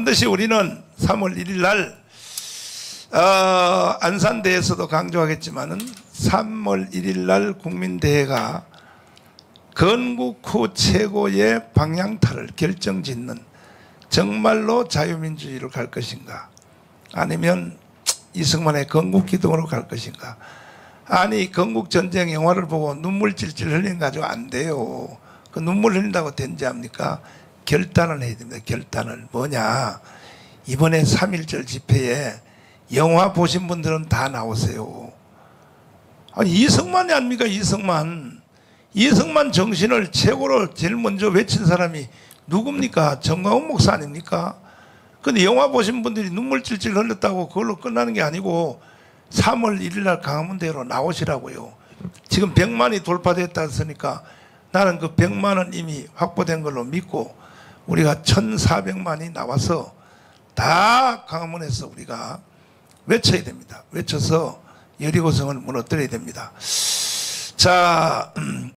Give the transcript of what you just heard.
반드시 우리는 3월 1일 날 안산대에서도 강조하겠지만은 3월 1일 날 국민대회가 건국 후 최고의 방향타를 결정짓는 정말로 자유민주주의로 갈 것인가, 아니면 이승만의 건국기동으로 갈 것인가. 아니, 건국전쟁 영화를 보고 눈물 찔찔 흘린 가지고 안 돼요. 그 눈물 흘린다고 된지 합니까? 결단을 해야 됩니다. 결단을. 뭐냐, 이번에 3.1절 집회에 영화 보신 분들은 다 나오세요. 아니, 이승만이 아닙니까? 이승만 정신을 최고로 제일 먼저 외친 사람이 누굽니까? 정광훈 목사 아닙니까? 근데 영화 보신 분들이 눈물 찔찔 흘렸다고 그걸로 끝나는 게 아니고 3월 1일 날 강화문대로 나오시라고요. 지금 100만이 돌파됐다 했으니까 나는 그 100만은 이미 확보된 걸로 믿고 우리가 1400만이 나와서 다 강화문에서 우리가 외쳐야 됩니다. 외쳐서 여리고성을 무너뜨려야 됩니다. 자,